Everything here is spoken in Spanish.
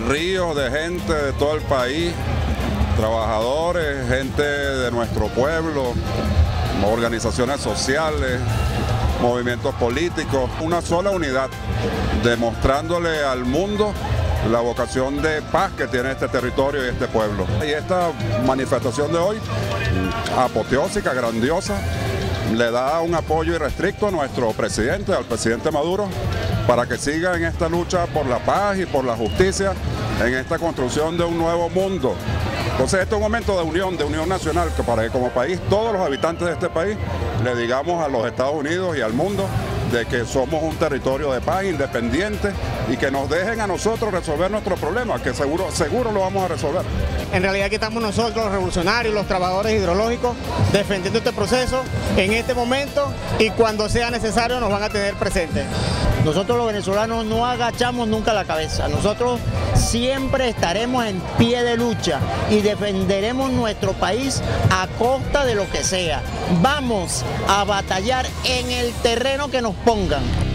ríos de gente de todo el país, trabajadores, gente de nuestro pueblo, organizaciones sociales, movimientos políticos, una sola unidad, demostrándole al mundo la vocación de paz que tiene este territorio y este pueblo. Y esta manifestación de hoy, apoteósica, grandiosa, le da un apoyo irrestricto a nuestro presidente, al presidente Maduro, para que siga en esta lucha por la paz y por la justicia, en esta construcción de un nuevo mundo. Entonces este es un momento de unión nacional, que para que como país, todos los habitantes de este país, le digamos a los Estados Unidos y al mundo de que somos un territorio de paz, independiente, y que nos dejen a nosotros resolver nuestros problemas, que seguro lo vamos a resolver. En realidad aquí estamos nosotros, los revolucionarios, los trabajadores hidrológicos, defendiendo este proceso en este momento, y cuando sea necesario nos van a tener presentes. Nosotros los venezolanos no agachamos nunca la cabeza, nosotros siempre estaremos en pie de lucha y defenderemos nuestro país a costa de lo que sea. Vamos a batallar en el terreno que nos pongan.